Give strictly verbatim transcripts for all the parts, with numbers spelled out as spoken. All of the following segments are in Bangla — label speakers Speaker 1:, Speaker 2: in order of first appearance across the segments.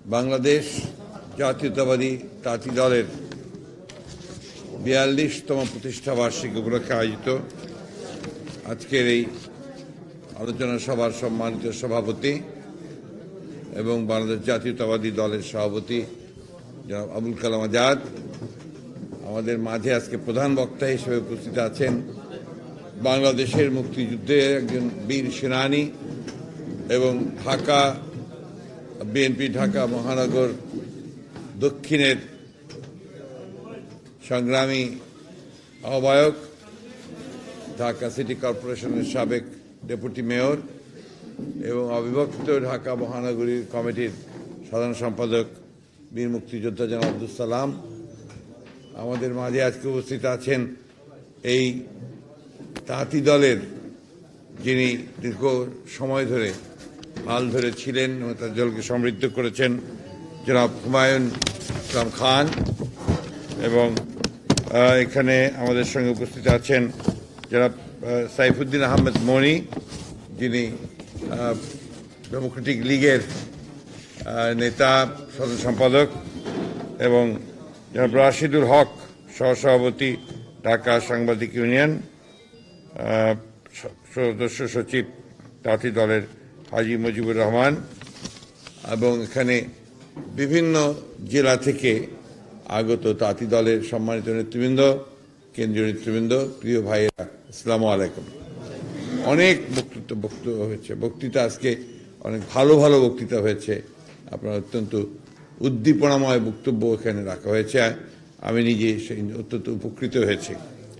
Speaker 1: বাংলাদেশ জাতীয়তাবাদী তাঁতি দলের বিয়াল্লিশতম প্রতিষ্ঠা বার্ষিকী উপলক্ষে আয়োজিত আজকের এই আলোচনা সভার সম্মানিত সভাপতি এবং বাংলাদেশ জাতীয়তাবাদী দলের সভাপতি জনাব আবুল কালাম আজাদ, আমাদের মাঝে আজকে প্রধান বক্তা হিসেবে উপস্থিত আছেন বাংলাদেশের মুক্তিযুদ্ধে একজন বীর সেনানী এবং ঢাকা বিএনপি ঢাকা মহানগর দক্ষিণের সংগ্রামী আহ্বায়ক, ঢাকা সিটি কর্পোরেশনের সাবেক ডেপুটি মেয়র এবং অবিভক্ত ঢাকা মহানগরী কমিটির সাধারণ সম্পাদক বীর মুক্তিযোদ্ধা জনাব আব্দুল সালাম। আমাদের মাঝে আজকে উপস্থিত আছেন এই তাঁতি দলের যিনি দীর্ঘ সময় ধরে হাল ধরে ছিলেন এবং তার দলকে সমৃদ্ধ করেছেন জনাব হুমায়ুন ইসলাম খান, এবং এখানে আমাদের সঙ্গে উপস্থিত আছেন জনাব সাইফুদ্দিন আহমেদ মনি, যিনি ডেমোক্রেটিক লীগের নেতা সাধারণ সম্পাদক, এবং জনাব রাশিদুল হক সহসভাপতি ঢাকা সাংবাদিক ইউনিয়ন, সদস্য সচিব তাঁতি দলের হাজী মুজিবুর রহমান, এবং এখানে বিভিন্ন জেলা থেকে আগত তাঁতি দলের সম্মানিত নেতৃবৃন্দ, কেন্দ্রীয় নেতৃবৃন্দ, প্রিয় ভাইয়েরা, আসসালামু আলাইকুম। অনেক বক্তৃতা বক্তব্য হয়েছে, বক্তৃতা আজকে অনেক ভালো ভালো বক্তৃতা হয়েছে, আপনার অত্যন্ত উদ্দীপনাময় বক্তব্য এখানে রাখা হয়েছে, আমি নিজে সেই অত্যন্ত উপকৃত হয়েছি।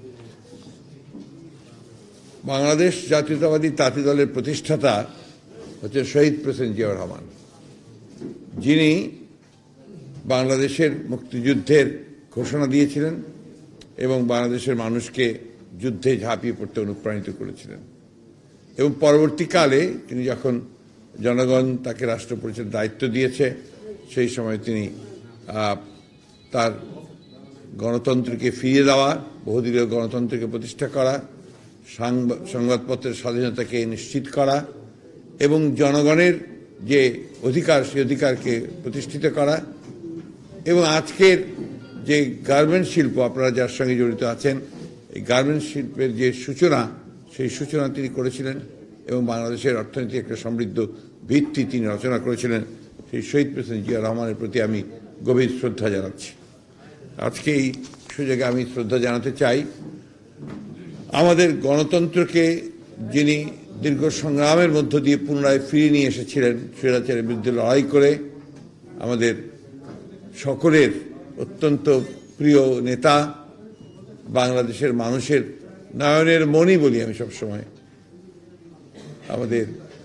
Speaker 1: বাংলাদেশ জাতীয়তাবাদী তাঁতি দলের প্রতিষ্ঠাতা হচ্ছে শহীদ প্রেসিডেন্ট জিয়াউর রহমান, যিনি বাংলাদেশের মুক্তিযুদ্ধের ঘোষণা দিয়েছিলেন এবং বাংলাদেশের মানুষকে যুদ্ধে ঝাঁপিয়ে পড়তে অনুপ্রাণিত করেছিলেন। এবং পরবর্তীকালে তিনি যখন জনগণ তাকে রাষ্ট্র পরিচালনার দায়িত্ব দিয়েছে, সেই সময় তিনি তার গণতন্ত্রকে ফিরিয়ে দেওয়া, বহুদলীয় গণতন্ত্রকে প্রতিষ্ঠা করা, সংবাদপত্রের স্বাধীনতাকে নিশ্চিত করা এবং জনগণের যে অধিকার সেই অধিকারকে প্রতিষ্ঠিত করা, এবং আজকের যে গার্মেন্টস শিল্প, আপনারা যার সঙ্গে জড়িত আছেন, এই গার্মেন্টস শিল্পের যে সূচনা, সেই সূচনা তিনি করেছিলেন এবং বাংলাদেশের অর্থনীতি একটা সমৃদ্ধ ভিত্তি তিনি রচনা করেছিলেন। সেই শহীদ প্রেসিডেন্ট জিয়া রহমানের প্রতি আমি গভীর শ্রদ্ধা জানাচ্ছি। আজকে এই সুযোগে আমি শ্রদ্ধা জানাতে চাই আমাদের গণতন্ত্রকে যিনি দীর্ঘ সংগ্রামের মধ্য দিয়ে পুনরায় ফিরিয়ে নিয়ে এসেছিলেন, স্বৈরাচারের বিরুদ্ধে লড়াই করে, আমাদের সকলের অত্যন্ত প্রিয় নেতা, বাংলাদেশের মানুষের নয়নের মণি বলি আমি সবসময়, আমাদের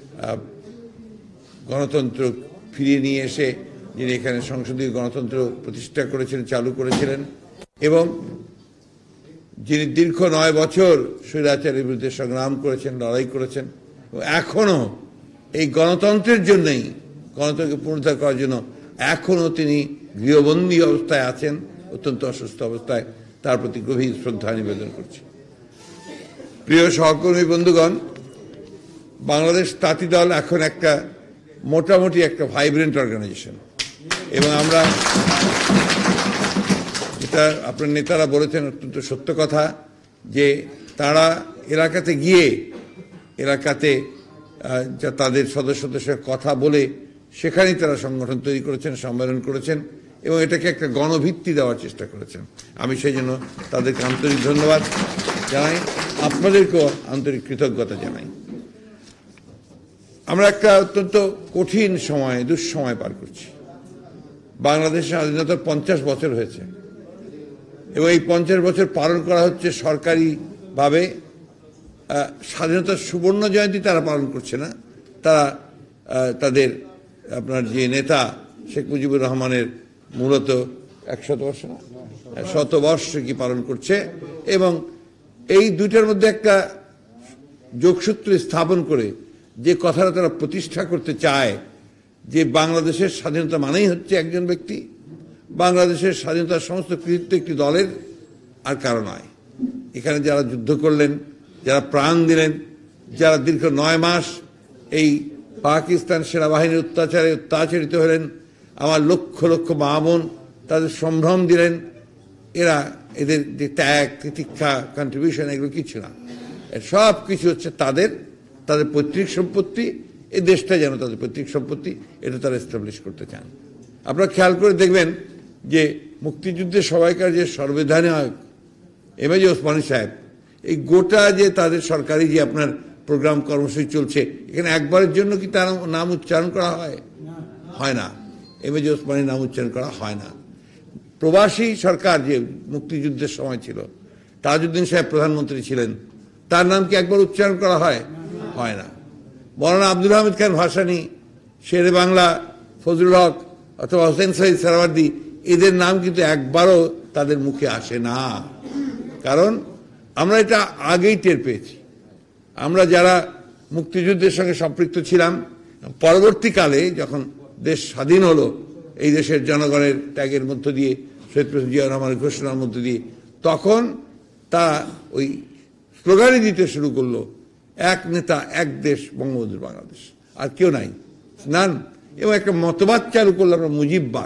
Speaker 1: গণতন্ত্র ফিরিয়ে নিয়ে এসে যিনি এখানে সংসদীয় গণতন্ত্র প্রতিষ্ঠা করেছিলেন, চালু করেছিলেন, এবং যিনি দীর্ঘ নয় বছর স্বৈরাচারের বিরুদ্ধে সংগ্রাম করেছেন, লড়াই করেছেন, এখনও এই গণতন্ত্রের জন্যই, গণতন্ত্রকে পুনরুদ্ধার করার জন্য এখনও তিনি গৃহবন্দী অবস্থায় আছেন, অত্যন্ত অসুস্থ অবস্থায়। তার প্রতি গভীর শ্রদ্ধা নিবেদন করছি। প্রিয় সহকর্মী বন্ধুগণ, বাংলাদেশ তাঁতি দল এখন একটা মোটামুটি একটা ভাইব্রেন্ট অর্গানাইজেশন, এবং আমরা এটা আপনার নেতারা বলেছেন অত্যন্ত সত্য কথা, যে তারা এলাকাতে গিয়ে এলাকাতে তাদের সদস্যদের সঙ্গে কথা বলে সেখানেই তারা সংগঠন তৈরি করেছেন, সম্মেলন করেছেন এবং এটাকে একটা গণভিত্তি দেওয়ার চেষ্টা করেছেন। আমি সেই জন্য তাদেরকে আন্তরিক ধন্যবাদ জানাই, আপনাদেরকেও আন্তরিক কৃতজ্ঞতা জানাই। আমরা একটা অত্যন্ত কঠিন সময়, দুঃসময় পার করছি। বাংলাদেশের স্বাধীনতার পঞ্চাশ বছর হয়েছে এবং এই পঞ্চাশ বছর পালন করা হচ্ছে সরকারিভাবে। স্বাধীনতার সুবর্ণ জয়ন্তী তারা পালন করছে না, তারা তাদের আপনার যে নেতা শেখ মুজিবুর রহমানের মূলত একশত বর্ষ না শতবর্ষ কি পালন করছে, এবং এই দুইটার মধ্যে একটা যোগসূত্র স্থাপন করে যে কথাটা তারা প্রতিষ্ঠা করতে চায়, যে বাংলাদেশের স্বাধীনতা মানেই হচ্ছে একজন ব্যক্তি, বাংলাদেশের স্বাধীনতার সমস্ত কৃতিত্ব একটি দলের, আর কারো নয়। এখানে যারা যুদ্ধ করলেন, যারা প্রাণ দিলেন, যারা দীর্ঘ নয় মাস এই পাকিস্তান সেনাবাহিনীর অত্যাচারে অত্যাচারিত হলেন, আমার লক্ষ লক্ষ মা বোন তাদের সম্ভ্রম দিলেন। এরা এদের যে ত্যাগ তিতিক্ষা কন্ট্রিবিউশন এগুলো কিছু না, সব কিছু হচ্ছে তাদের তাদের পৈতৃক সম্পত্তি। এই দেশটা যেন তাদের পৈতৃক সম্পত্তি, এটা তারা এস্টাবলিশ করতে চান। আপনারা খেয়াল করে দেখবেন যে মুক্তিযুদ্ধের সবাইকার যে সর্বধানায়ক এম এ ওসমানী সাহেব, এই গোটা যে তাদের সরকারি যে আপনার প্রোগ্রাম কর্মসূচি চলছে, এখানে একবারের জন্য কি তার নাম উচ্চারণ করা হয়? হয় না। এম এ ওসমানীর নাম উচ্চারণ করা হয় না। প্রবাসী সরকার যে মুক্তিযুদ্ধের সময় ছিল, তাজউদ্দিন সাহেব প্রধানমন্ত্রী ছিলেন, তার নাম কি একবার উচ্চারণ করা হয়? হয় না। মৌলানা আব্দুল হামিদ খান ভাসানী, শেরে বাংলা ফজলুল হক অথবা হোসেন শহীদ সারাওয়ার্দী, এদের নাম কিন্তু একবারও তাদের মুখে আসে না। কারণ আমরা এটা আগেই টের পেয়েছি। আমরা যারা মুক্তিযুদ্ধের সঙ্গে সম্পৃক্ত ছিলাম, পরবর্তীকালে যখন দেশ স্বাধীন হলো, এই দেশের জনগণের ত্যাগের মধ্য দিয়ে, শহীদ প্রেসিডেন্ট জিয়াউর রহমানের ঘোষণার মধ্য দিয়ে, তখন তারা ওই স্লোগানই দিতে শুরু করলো, এক নেতা এক দেশ বঙ্গবন্ধুর বাংলাদেশ, আর কেউ নাই, নান। এবং একটা মতবাদ চালু করলো আমরা মুজিববাদ,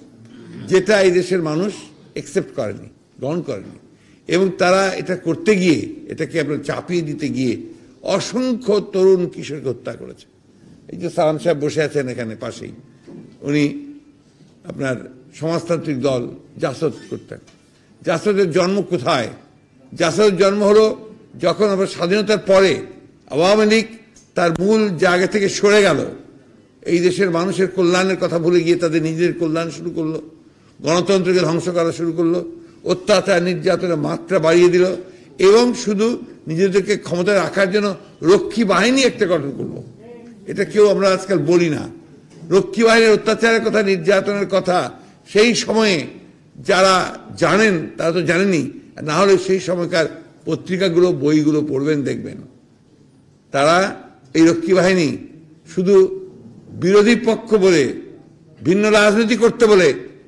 Speaker 1: যেটা এই দেশের মানুষ একসেপ্ট করেনি, গ্রহণ করেনি। এবং তারা এটা করতে গিয়ে, এটাকে আপনার চাপিয়ে দিতে গিয়ে অসংখ্য তরুণ কিশোরকে হত্যা করেছে। এই যে সালাম সাহেব বসে আছেন এখানে পাশেই, উনি আপনার সমাজতান্ত্রিক দল জাসদ করতেন। জাসদের জন্ম কোথায়? জাসদের জন্ম হলো যখন আমরা স্বাধীনতার পরে আওয়ামী লীগ তার মূল জায়গা থেকে সরে গেল, এই দেশের মানুষের কল্যাণের কথা ভুলে গিয়ে তাদের নিজেদের কল্যাণ শুরু করলো, গণতন্ত্রকে ধ্বংস করা শুরু করলো, অত্যাচার নির্যাতনের মাত্রা বাড়িয়ে দিল, এবং শুধু নিজেদেরকে ক্ষমতায় রাখার জন্য রক্ষী বাহিনী একটা গঠন করলো। এটা কেউ আমরা আজকাল বলি না। রক্ষী বাহিনীর অত্যাচারের কথা, নির্যাতনের কথা সেই সময়ে যারা জানেন তারা তো জানেনি, না হলে সেই সময়কার পত্রিকাগুলো বইগুলো পড়বেন, দেখবেন তারা এই রক্ষী বাহিনী শুধু বিরোধী পক্ষ বলে, ভিন্ন রাজনীতি করতে বলে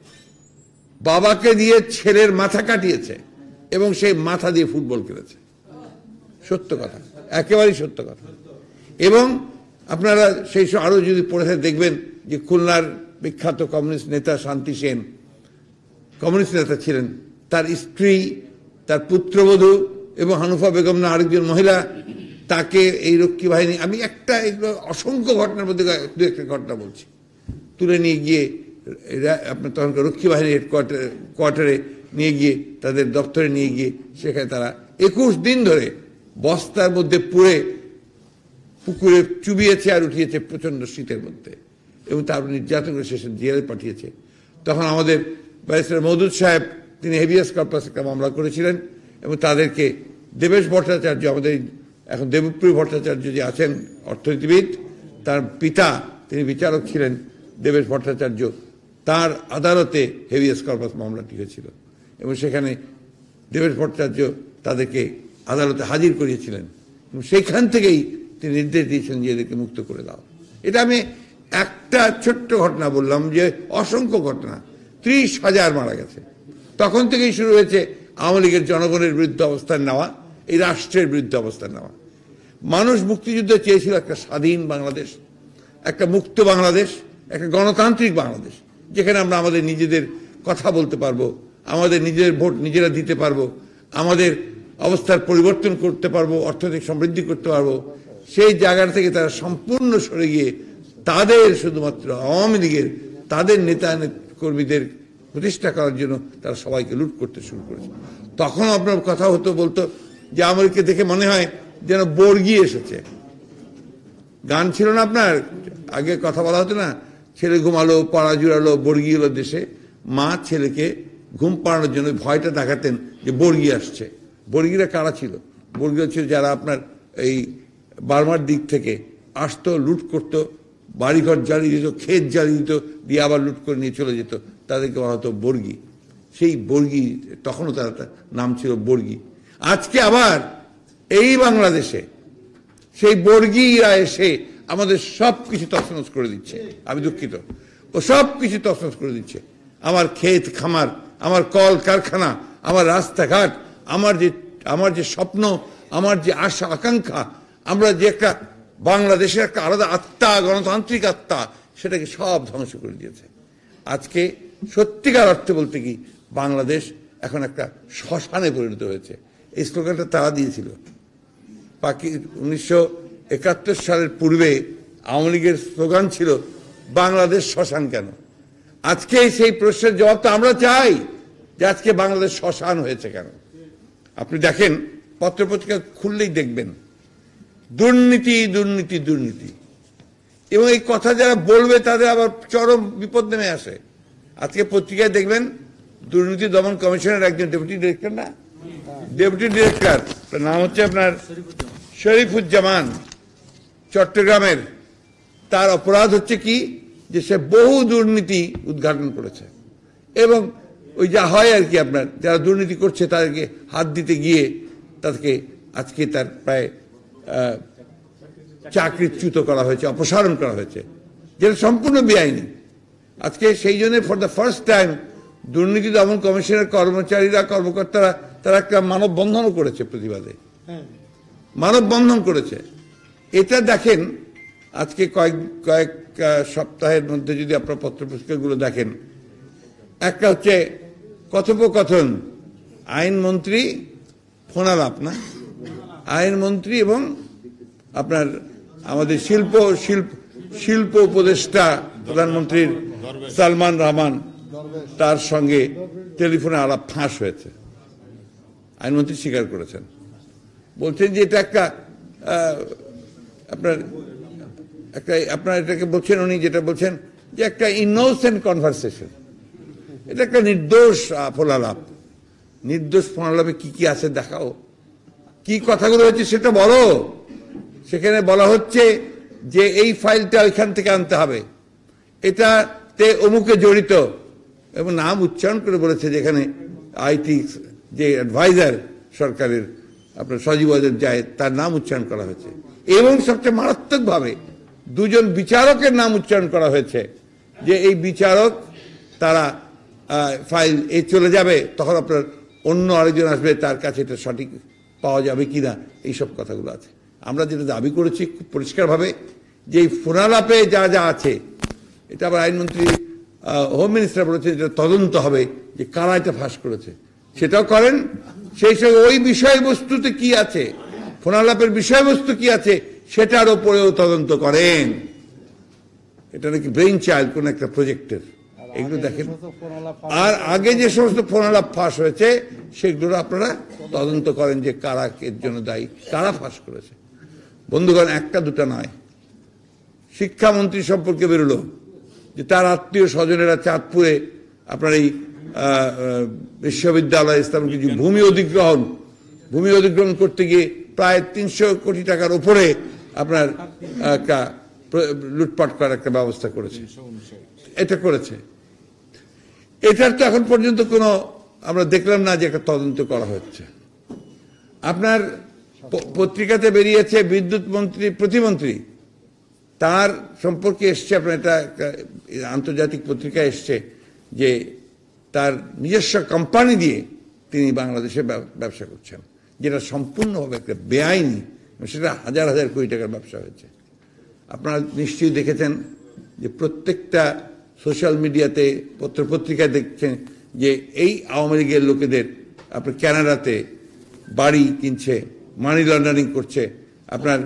Speaker 1: বাবাকে দিয়ে ছেলের মাথা কাটিয়েছে এবং সেই মাথা দিয়ে ফুটবল খেলেছে। সত্য কথা, একেবারেই সত্য কথা। এবং আপনারা সেই সব আরো যদি পড়ে দেখবেন যে খুলনার বিখ্যাত কমিউনিস্ট নেতা শান্তি সেন কমিউনিস্ট নেতা ছিলেন, তার স্ত্রী, তার পুত্রবধূ এবং হানুফা বেগম না আরেকজন মহিলা, তাকে এই রক্ষী বাহিনী, আমি একটা এগুলো অসংখ্য ঘটনার মধ্যে দু একটা ঘটনা বলছি, তুলে নিয়ে গিয়ে আপনার তখনকার রক্ষী বাহিনীর হেডকোয়ার্টার কোয়ার্টারে নিয়ে গিয়ে, তাদের দপ্তরে নিয়ে গিয়ে সেখানে তারা একুশ দিন ধরে বস্তার মধ্যে পুড়ে পুকুরে চুবিয়েছে আর উঠিয়েছে প্রচন্ড শীতের মধ্যে, এবং তারপর নির্যাতন করে শেষে জেলে পাঠিয়েছে। তখন আমাদের ব্যারিস্টার মওদুদ সাহেব, তিনি হেভিয়াস কর্পাস একটা মামলা করেছিলেন, এবং তাদেরকে দেবেশ ভট্টাচার্য, আমাদের এখন দেবপ্রিয় ভট্টাচার্য যে আছেন অর্থনীতিবিদ, তার পিতা তিনি বিচারক ছিলেন দেবেশ ভট্টাচার্য, তার আদালতে হেভিয়াস কর্পাস মামলাটি হয়েছিল, এবং সেখানে দেবেশ ভট্টাচার্য তাদেরকে আদালতে হাজির করিয়েছিলেন, এবং সেইখান থেকেই তিনি নির্দেশ দিয়েছিলেন যে এদেরকে মুক্ত করে দাও। এটা আমি একটা ছোট্ট ঘটনা বললাম, যে অসংখ্য ঘটনা, ত্রিশ হাজার মারা গেছে। তখন থেকেই শুরু হয়েছে আওয়ামী লীগের জনগণের বিরুদ্ধে অবস্থান নেওয়া, এই রাষ্ট্রের বিরুদ্ধে অবস্থান নেওয়া। মানুষ মুক্তিযুদ্ধে চেয়েছিল একটা স্বাধীন বাংলাদেশ, একটা মুক্ত বাংলাদেশ, একটা গণতান্ত্রিক বাংলাদেশ, যেখানে আমরা আমাদের নিজেদের কথা বলতে পারবো, আমাদের নিজেদের ভোট নিজেরা দিতে পারবো, আমাদের অবস্থার পরিবর্তন করতে পারবো, অর্থনৈতিক সমৃদ্ধি করতে পারবো। সেই জায়গা থেকে তারা সম্পূর্ণ সরে গিয়ে তাদের শুধুমাত্র আওয়ামী লীগের তাদের নেতা কর্মীদের প্রতিষ্ঠা করার জন্য তারা সবাইকে লুট করতে শুরু করেছে। তখন আপনার কথা হতো, বলতো যে আমেরিকা দেখে মনে হয় যেন বর্গি এসেছে। গান ছিল না আপনার, আগে কথা বলা হতো না, ছেলে ঘুমালো পাড়া জুড়ালো বর্গি এলো দেশে, মা ছেলেকে ঘুম পাড়ানোর জন্য ভয়টা দেখাতেন যে বর্গি আসছে। বর্গিরা কারা ছিল? বর্গিরা ছিল যারা আপনার এই বার্মার দিক থেকে আসতো, লুট করতো, বাড়িঘর জ্বালিয়ে দিত, ক্ষেত জ্বালিয়ে দিত, দিয়ে আবার লুট করে নিয়ে চলে যেত, তাদেরকে বলা হতো বর্গি। সেই বর্গি, তখনও তার নাম ছিল বর্গি। আজকে আবার এই বাংলাদেশে সেই বর্গিরা এসে আমাদের সব কিছু তছনছ করে দিচ্ছে। আমি দুঃখিত, ও সব কিছু তছনছ করে দিচ্ছে। আমার ক্ষেত খামার, আমার কল কারখানা, আমার রাস্তাঘাট, আমার যে আমার যে স্বপ্ন, আমার যে আশা আকাঙ্ক্ষা, আমরা যে একটা বাংলাদেশের একটা আলাদা আত্মা, গণতান্ত্রিক আত্মা, সেটাকে সব ধ্বংস করে দিয়েছে। আজকে সত্যিকার অর্থে বলতে কি বাংলাদেশ এখন একটা শ্মশানে পরিণত হয়েছে। এই স্লোগানটা তারা দিয়েছিল। বাকি উনিশশো একাত্তর সালের পূর্বে আওয়ামী লীগের স্লোগান ছিল বাংলাদেশ শ্মশান কেন। আজকে সেই প্রশ্নের জবাব তো আমরা চাই যে আজকে বাংলাদেশ শ্মশান হয়েছে কেন। আপনি দেখেন পত্রপত্রিকা খুললেই দেখবেন দুর্নীতি দুর্নীতি দুর্নীতি, এবং এই কথা যারা বলবে তাদের আবার চরম বিপদ নেমে আসে। আজকে পত্রিকায় দেখবেন দুর্নীতি দমন কমিশনের একজন ডেপুটি ডিরেক্টর, না ডেপুটি ডিরেক্টর নাম হচ্ছে আপনার শরীফুজ্জামান, চট্টগ্রামের। তার অপরাধ হচ্ছে কি যে সে বহু দুর্নীতি উদ্ঘাটন করেছে, এবং ওই যা হয় আর কি আপনার যারা দুর্নীতি করছে তাদেরকে হাত দিতে গিয়ে তাদেরকে আজকে তার প্রায় চাকরিচ্যুত করা হয়েছে, অপসারণ করা হয়েছে, যেটা সম্পূর্ণ বেআইনি। আজকে সেই জন্য ফর দ্য ফার্স্ট টাইম দুর্নীতি দমন কমিশনের কর্মচারীরা কর্মকর্তারা তারা একটা মানববন্ধনও করেছে, প্রতিবাদে মানববন্ধন করেছে। এটা দেখেন আজকে কয়েক কয়েক সপ্তাহের মধ্যে যদি আপনার পত্রপত্রিকাগুলো দেখেন, একটা হচ্ছে কথোপকথন আইনমন্ত্রী ফোনালাপ, না আইনমন্ত্রী এবং আপনার আমাদের শিল্প শিল্প শিল্প উপদেষ্টা প্রধানমন্ত্রীর সালমান রহমান, তার সঙ্গে টেলিফোনে আলাপ ফাঁস হয়েছে। আইনমন্ত্রী স্বীকার করেছেন, বলছেন যে এটা একটা আপনার একটা আপনার এটাকে বলছেন উনি যেটা বলছেন যে একটা ইনোসেন্ট কনভারসেশন, এটা একটা নির্দোষ ফোনালাপ। নির্দোষ ফোনালাপে কি কি আছে দেখাও, কি কথাগুলো হচ্ছে সেটা বলো। সেখানে বলা হচ্ছে যে এই ফাইলটা ওইখান থেকে আনতে হবে, এটাতে অমুকে জড়িত, এবং নাম উচ্চারণ করে বলেছে যেখানে আইটি যে অ্যাডভাইজার সরকারের আপনার সজীব ওয়াজেদ জায়েদ তার নাম উচ্চারণ করা হয়েছে, এবং সবচেয়ে মারাত্মকভাবে দুজন বিচারকের নাম উচ্চারণ করা হয়েছে যে এই বিচারক তারা ফাইল এই চলে যাবে, তখন আপনার অন্য আরেকজন আসবে, তার কাছে এটা সঠিক পাওয়া যাবে কিনা, এইসব কথাগুলো আছে। আমরা যেটা দাবি করেছি খুব পরিষ্কারভাবে যে এই ফোনালাপে যা যা আছে, এটা আবার আইনমন্ত্রী হোম মিনিস্টার বলেছে যেটা তদন্ত হবে যে কারা এটা ফাঁস করেছে, সেটাও করেন। সেই সঙ্গে ওই বিষয়বস্তুতে কি আছে, ফোনালাপের বিষয়বস্তু কি আছে সেটার ওপরেও তদন্ত করেন। এটা নাকি ব্রেইন চাইল্ড কোন একটা প্রজেক্টের, এগুলো দেখেন। আর আগে যে সমস্ত ফোনালাপ ফাঁস হয়েছে সেগুলো আপনারা তদন্ত করেন যে কারা এর জন্য দায়ী, কারা ফাঁস করেছে। বন্ধুগণ, একটা দুটা নয়, শিক্ষামন্ত্রী সম্পর্কে বেরোলো যে তার আত্মীয় স্বজনেরা চাঁদপুরে আপনার এই বিশ্ববিদ্যালয় স্থাপন কিছু ভূমি অধিগ্রহণ ভূমি অধিগ্রহণ করতে গিয়ে প্রায় তিনশো কোটি টাকার উপরে আপনার একটা লুটপাট করার একটা ব্যবস্থা করেছে, এটা করেছে। এটার তো এখন পর্যন্ত কোনো আমরা দেখলাম না যে একটা তদন্ত করা হচ্ছে। আপনার পত্রিকাতে বেরিয়েছে বিদ্যুৎ মন্ত্রী প্রতিমন্ত্রী, তার সম্পর্কে এসছে আপনার এটা আন্তর্জাতিক পত্রিকায় এসছে যে তার নিজস্ব কোম্পানি দিয়ে তিনি বাংলাদেশে ব্যবসা করছেন, যেটা সম্পূর্ণভাবে একটা বেআইনি, সেটা হাজার হাজার কোটি টাকার ব্যবসা হয়েছে। আপনারা নিশ্চয়ই দেখেছেন যে প্রত্যেকটা সোশ্যাল মিডিয়াতে পত্রপত্রিকায় দেখছেন যে এই আওয়ামী লীগের লোকেদের আপনার কানাডাতে বাড়ি কিনছে, মানি লন্ডারিং করছে, আপনার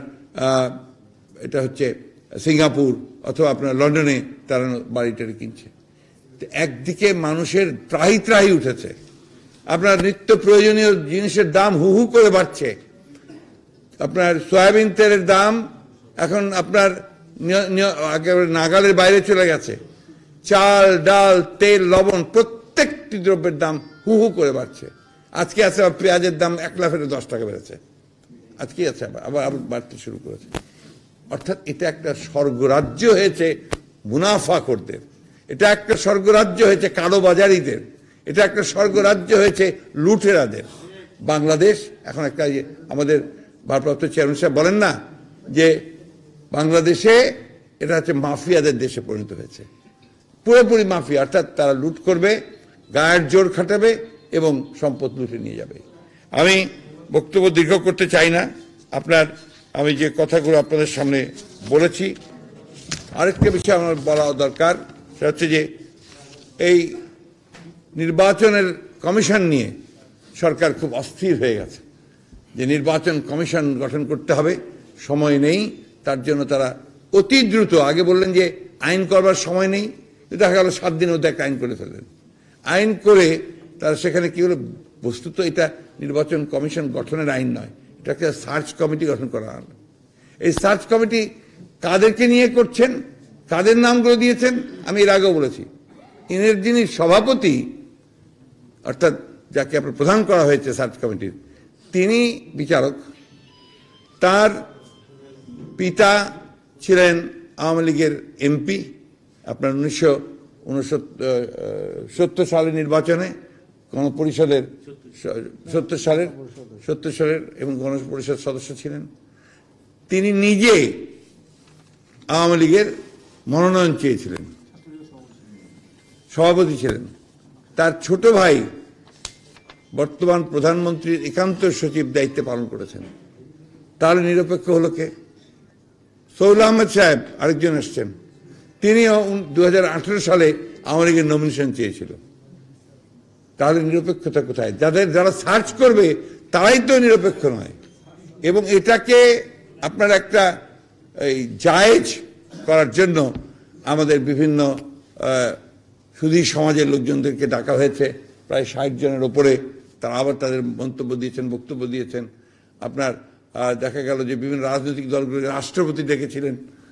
Speaker 1: এটা হচ্ছে সিঙ্গাপুর অথবা আপনার লন্ডনে তারা বাড়িটারি কিনছে। একদিকে মানুষের ত্রাহি ত্রাহি উঠেছে, আপনার নিত্য প্রয়োজনীয় জিনিসের দাম হু হু করে বাড়ছে। আপনার সয়াবিন তেলের দাম এখন আপনার একেবারে নাগালের বাইরে চলে গেছে। চাল, ডাল, তেল, লবণ প্রত্যেকটি দ্রব্যের দাম হু হু করে বাড়ছে। আজকে আছে পেঁয়াজের দাম এক লাফের দশ টাকা বেড়েছে, আজকে আছে আবার আবার আবার বাড়তে শুরু করেছে। অর্থাৎ এটা একটা স্বর্গরাজ্য হয়েছে মুনাফাখোরদের, এটা একটা স্বর্গরাজ্য হয়েছে কালোবাজারিদের, এটা একটা স্বর্গরাজ্য হয়েছে লুটেরাদের। বাংলাদেশ এখন একটা আমাদের ভারপ্রাপ্ত চেয়ারম্যান সাহেব বলেন না যে বাংলাদেশে এটা হচ্ছে মাফিয়াদের দেশে পরিণত হয়েছে, পুরোপুরি মাফিয়া। অর্থাৎ তারা লুট করবে, গায়ের জোর খাটাবে এবং সম্পদ লুটে নিয়ে যাবে। আমি বক্তব্য দীর্ঘ করতে চাই না, আপনার আমি যে কথাগুলো আপনাদের সামনে বলেছি। আরেকটা বিষয় আমার বলা দরকার, সেটা হচ্ছে যে এই নির্বাচনের কমিশন নিয়ে সরকার খুব অস্থির হয়ে গেছে যে নির্বাচন কমিশন গঠন করতে হবে, সময় নেই। তার জন্য তারা অতি দ্রুত, আগে বললেন যে আইন করবার সময় নেই, দেখা গেল সাত দিনের মধ্যে একটা আইন করে ফেললেন। আইন করে তারা সেখানে কি হলো, বস্তুত এটা নির্বাচন কমিশন গঠনের আইন নয়, এটা একটা সার্চ কমিটি গঠন করা হলো। এই সার্চ কমিটি কাদেরকে নিয়ে করছেন, কাদের নামগুলো দিয়েছেন আমি এর আগেও বলেছি। ইনের যিনি সভাপতি, অর্থাৎ যাকে আপনার প্রধান করা হয়েছে সার্চ কমিটির, তিনি বিচারক। তার পিতা ছিলেন আওয়ামী লীগের এমপি আপনার উনিশশো সত্তর সালের নির্বাচনে গণপরিষদের সত্তর সালের সত্তর সালের এবং গণপরিষদ সদস্য ছিলেন। তিনি নিজে আওয়ামী লীগের মনোনয়ন চেয়েছিলেন, সভাপতি ছিলেন। তার ছোট ভাই বর্তমান প্রধানমন্ত্রীর একান্ত সচিব দায়িত্বে পালন করেছেন। তাহলে নিরপেক্ষ হলো কে? সৌল আহমেদ সাহেব আরেকজন এসছেন, তিনিও দু হাজার আঠেরো সালে আওয়ামী লীগের নমিনেশন চেয়েছিল। তাহলে নিরপেক্ষতা কোথায়? যাদের যারা সার্চ করবে তারাই তো নিরপেক্ষ নয়। এবং এটাকে আপনার একটা এই জায়েজ করার জন্য আমাদের বিভিন্ন সুধী সমাজের লোকজনদেরকে ডাকা হয়েছে, প্রায় ষাট জনের ওপরে। তারা আবার তাদের মন্তব্য দিয়েছেন, বক্তব্য দিয়েছেন। আপনার দেখা গেল যে বিভিন্ন রাজনৈতিক দলগুলো রাষ্ট্রপতি ডেকেছিলেন,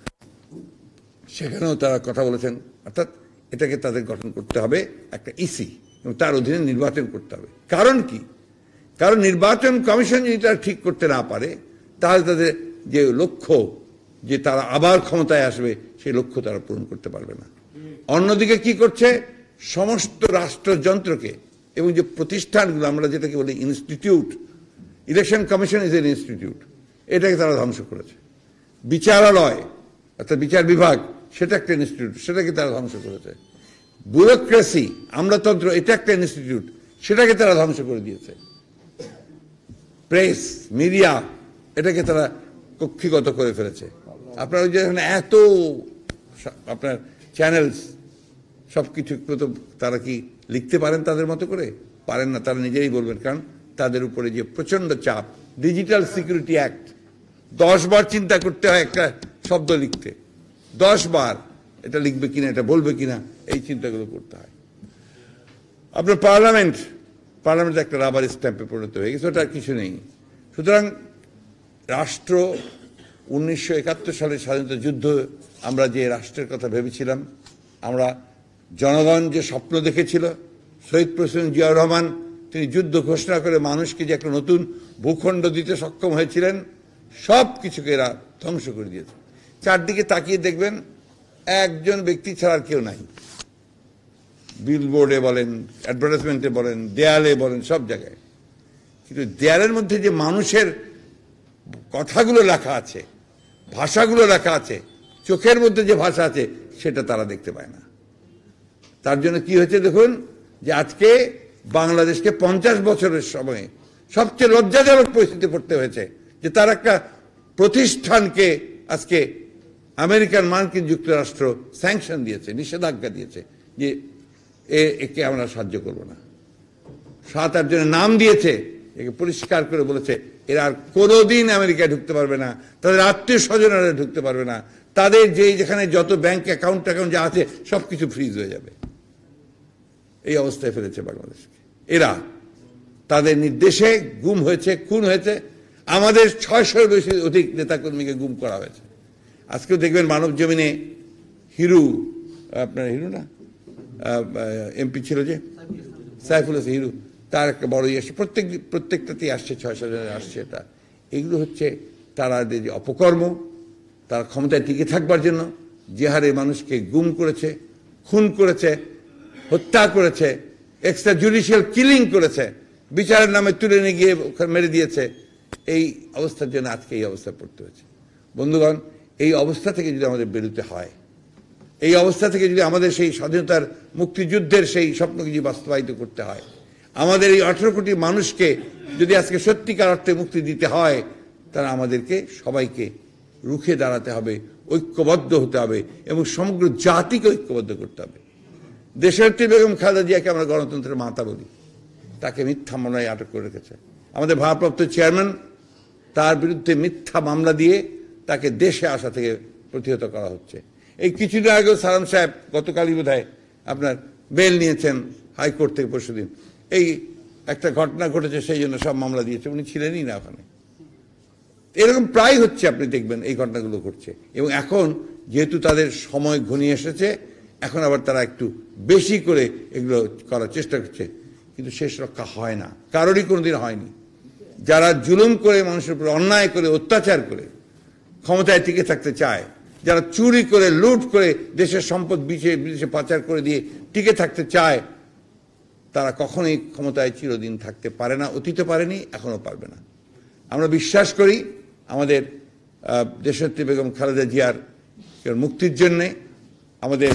Speaker 1: সেখানেও তারা কথা বলেছেন। অর্থাৎ এটাকে তাদের গঠন করতে হবে একটা ইসি, এবং তার অধীনে নির্বাচন করতে হবে। কারণ কি? কারণ নির্বাচন কমিশন যদি তারা ঠিক করতে না পারে, তাহলে তাদের যে লক্ষ্য যে তারা আবার ক্ষমতায় আসবে, সেই লক্ষ্য তারা পূরণ করতে পারবে না। অন্যদিকে কি করছে, সমস্ত রাষ্ট্রযন্ত্রকে এবং যে প্রতিষ্ঠানগুলো আমরা যেটাকে বলি institute, election commission is an institute, এটাকে তারা ধ্বংস করেছে। বিচারালয় অর্থাৎ বিচার বিভাগ, সেটা একটা ইনস্টিটিউট, সেটাকে তারা ধ্বংস করেছে। ব্যুরোক্রেসি, আমলাতন্ত্র, এটা একটা ইনস্টিটিউট, সেটাকে তারা ধ্বংস করে দিয়েছে। প্রেস, মিডিয়া, এটাকে তারা কক্ষিগত করে ফেলেছে। আপনার ওই যে এত আপনার চ্যানেলস, সব কিছু তো তারা কি লিখতে পারেন তাদের মতো করে? পারেন না, তারা নিজেই বলবেন। কারণ তাদের উপরে যে প্রচন্ড চাপ। ডিজিটাল সিকিউরিটি অ্যাক্ট, দশ বার চিন্তা করতে হয় একটা শব্দ লিখতে, দশ বার এটা লিখবে কিনা, এটা বলবে কিনা, এই চিন্তাগুলো করতে হয়। আপনার পার্লামেন্ট, পার্লামেন্ট একটা রাবার স্ট্যাম্পে পরিণত হয়ে গেছে, ওটা কিছু নেই। সুতরাং রাষ্ট্র উনিশশো একাত্তর সালের স্বাধীনতা যুদ্ধ আমরা যে রাষ্ট্রের কথা ভেবেছিলাম, আমরা জনগণ যে স্বপ্ন দেখেছিল, শহীদ প্রেসিডেন্ট জিয়াউর রহমান তিনি যুদ্ধ ঘোষণা করে মানুষকে যে একটা নতুন ভূখণ্ড দিতে সক্ষম হয়েছিলেন, সব কিছুকে এরা ধ্বংস করে দিয়েছে। চারদিকে তাকিয়ে দেখবেন একজন ব্যক্তি ছাড়া আর কেউ নাই। বিলবোর্ডে বলেন, অ্যাডভার্টাইজমেন্টে বলেন, দেয়ালে বলেন, সব জায়গায়। কিন্তু দেয়ালের মধ্যে যে মানুষের কথাগুলো লেখা আছে, ভাষাগুলো লেখা আছে, চোখের মধ্যে যে ভাষা আছে, সেটা তারা দেখতে পায় না। তার জন্য কি হয়েছে দেখুন, যে আজকে বাংলাদেশকে পঞ্চাশ বছরের সময়ে সবচেয়ে লজ্জাজনক পরিস্থিতি পড়তে হয়েছে যে তার একটা প্রতিষ্ঠানকে আজকে আমেরিকান মার্কিন যুক্তরাষ্ট্র স্যাংশন দিয়েছে, নিষেধাজ্ঞা দিয়েছে যে একে আমরা সাহায্য করব না। সাত আট জনের নাম দিয়েছে, একে পরিষ্কার করে বলেছে এরা আর কোনোদিন আমেরিকায় ঢুকতে পারবে না, তাদের আত্মীয় স্বজনেরা ঢুকতে পারবে না, তাদের যে যেখানে যত ব্যাংক অ্যাকাউন্ট অ্যাকাউন্ট যা আছে সব কিছু ফ্রিজ হয়ে যাবে। এই অবস্থায় ফেলেছে বাংলাদেশকে এরা। তাদের নির্দেশে গুম হয়েছে, খুন হয়েছে, আমাদের ছয়শোর বেশি অধিক নেতাকর্মীকে গুম করা হয়েছে। আজকেও দেখবেন মানব জমিনে হিরু, আপনার হিরু না এমপি ছিল যে সাইফুল হিরু, তার একটা বড় ইয়ে আসছে, প্রত্যেক প্রত্যেকটাতেই আসছে, ছয়শো জনের আসছে। এটা এগুলো হচ্ছে তারা যে অপকর্ম, তারা ক্ষমতায় টিকে থাকবার জন্য যে হারে মানুষকে গুম করেছে, খুন করেছে, হত্যা করেছে, এক্সট্রা জুডিশিয়াল কিলিং করেছে, বিচারের নামে তুলে নিয়ে গিয়ে ওখানে মেরে দিয়েছে। এই অবস্থার জন্য আজকে এই অবস্থা পড়তে হয়েছে। বন্ধুগণ, এই অবস্থা থেকে যদি আমাদের বেরোতে হয়, এই অবস্থা থেকে যদি আমাদের সেই স্বাধীনতার মুক্তিযুদ্ধের সেই স্বপ্নকে যদি বাস্তবায়িত করতে হয়, আমাদের এই আঠারো কোটি মানুষকে যদি আজকে সত্যিকার অর্থে মুক্তি দিতে হয়, তাহলে আমাদেরকে সবাইকে রুখে দাঁড়াতে হবে, ঐক্যবদ্ধ হতে হবে এবং সমগ্র জাতিকে ঐক্যবদ্ধ করতে হবে। দেশনেত্রী বেগম খালেদা জিয়াকে আমরা গণতন্ত্রের মাতা বলি, তাকে মিথ্যা মামলায় আটক করে রেখেছে। আমাদের ভারপ্রাপ্ত চেয়ারম্যান, তার বিরুদ্ধে মিথ্যা মামলা দিয়ে তাকে দেশে আসা থেকে প্রতিহত করা হচ্ছে। এই কিছুদিন আগেও সালাম সাহেব গতকালই বোধহয় আপনার বেল নিয়েছেন হাইকোর্ট থেকে পরশুদিন। এই একটা ঘটনা ঘটেছে, সেই জন্য সব মামলা দিয়েছে, উনি ছিলেনই না ওখানে। এরকম প্রায় হচ্ছে, আপনি দেখবেন এই ঘটনাগুলো ঘটছে। এবং এখন যেহেতু তাদের সময় ঘনিয়ে এসেছে, এখন আবার তারা একটু বেশি করে এগুলো করার চেষ্টা করছে, কিন্তু শেষ রক্ষা হয় না, কারোরই কোনোদিন হয়নি। যারা জুলুম করে, মানুষের উপর অন্যায় করে, অত্যাচার করে ক্ষমতায় টিকে থাকতে চায়, যারা চুরি করে, লুট করে দেশের সম্পদ বিছে বিদেশে পাচার করে দিয়ে টিকে থাকতে চায়, তারা কখনোই ক্ষমতায় চিরদিন থাকতে পারে না, অতীতে পারেনি, এখনো পারবে না। আমরা বিশ্বাস করি আমাদের দেশনেত্রী বেগম খালেদা জিয়ার মুক্তির জন্যে আমাদের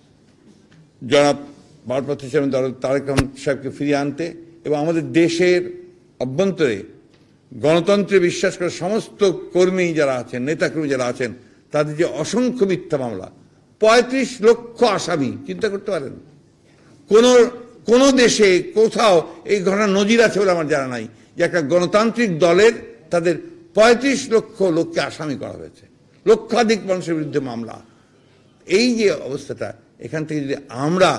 Speaker 1: জনাব ভারপ্রাপ্ত চেয়ারম্যান তারেক রহমান সাহেবকে ফিরিয়ে আনতে এবং আমাদের দেশের অভ্যন্তরে গণতন্ত্রে বিশ্বাস করে সমস্ত কর্মী যারা আছেন, নেতাকর্মী যারা আছেন, তাদের যে অসংখ্য মিথ্যা মামলা, পঁয়ত্রিশ লক্ষ আসামি, চিন্তা করতে পারেন। কোন কোন দেশে কোথাও এই ঘটনা নজির আছে বলে আমার জানা নাই যে একটা গণতান্ত্রিক দলের তাদের পঁয়ত্রিশ লক্ষ লোককে আসামি করা হয়েছে, লক্ষাধিক মানুষের বিরুদ্ধে মামলা। এই যে অবস্থাটা, এখান থেকে যদি আমরা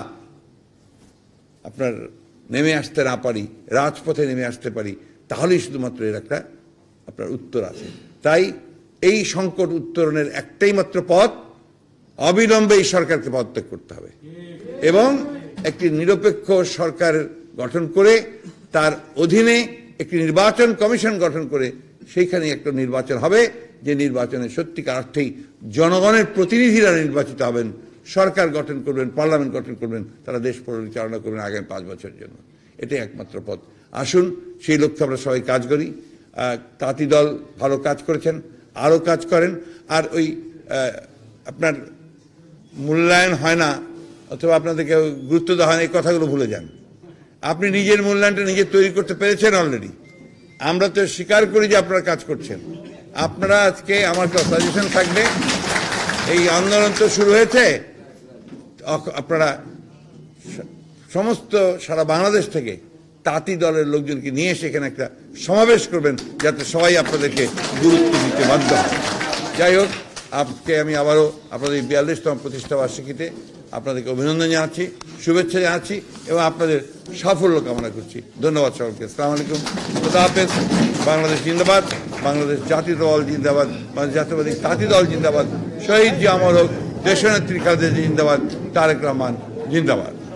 Speaker 1: আপনার নেমে আসতে না পারি, রাজপথে নেমে আসতে পারি, তাহলেই শুধুমাত্র এর একটা আপনার উত্তর আছে। তাই এই সংকট উত্তরণের একটাই মাত্র পথ, অবিলম্বে এই সরকারকে পদত্যাগ করতে হবে এবং একটি নিরপেক্ষ সরকার গঠন করে তার অধীনে একটি নির্বাচন কমিশন গঠন করে সেইখানে একটা নির্বাচন হবে, যে নির্বাচনে সত্যিকার অর্থেই জনগণের প্রতিনিধিরা নির্বাচিত হবেন, সরকার গঠন করবেন, পার্লামেন্ট গঠন করবেন, তারা দেশ পরিচালনা করবেন আগামী পাঁচ বছরের জন্য। এটাই একমাত্র পথ। আসুন সেই লক্ষ্যে আমরা সবাই কাজ করি। তাঁতি দল ভালো কাজ করেছেন, আরও কাজ করেন। আর ওই আপনার মূল্যায়ন হয় না অথবা আপনাদেরকে গুরুত্ব দেওয়া হয় না, এই কথাগুলো ভুলে যান। আপনি নিজের মূল্যায়নটা নিজে তৈরি করতে পেরেছেন অলরেডি। আমরা তো স্বীকার করি যে আপনারা কাজ করছেন। আপনারা আজকে, আমার একটা সাজেশন থাকবে, এই আন্দোলন তো শুরু হয়েছে, আপনারা সমস্ত সারা বাংলাদেশ থেকে তাঁতি দলের লোকজনকে নিয়ে এসে এখানে একটা সমাবেশ করবেন, যাতে সবাই আপনাদেরকে গুরুত্ব দিতে বাধ্য হয়। যাই হোক, আজকে আমি আবারও আপনাদের বিয়াল্লিশতম প্রতিষ্ঠা বার্ষিকীতে আপনাদেরকে অভিনন্দন জানাচ্ছি, শুভেচ্ছা জানাচ্ছি এবং আপনাদের সাফল্য কামনা করছি। ধন্যবাদ সকলকে। আসসালামু আলাইকুম, খুদা হাফেজ। বাংলাদেশ জিন্দাবাদ, বাংলাদেশ জাতীয় দল জিন্দাবাদ, বাংলাদেশ জাতীয়বাদী তাঁতি দল জিন্দাবাদ, শহীদ জি অমর হোক, দেশনেত্রী খালেদা জিন্দাবাদ, তারেক রহমান জিন্দাবাদ।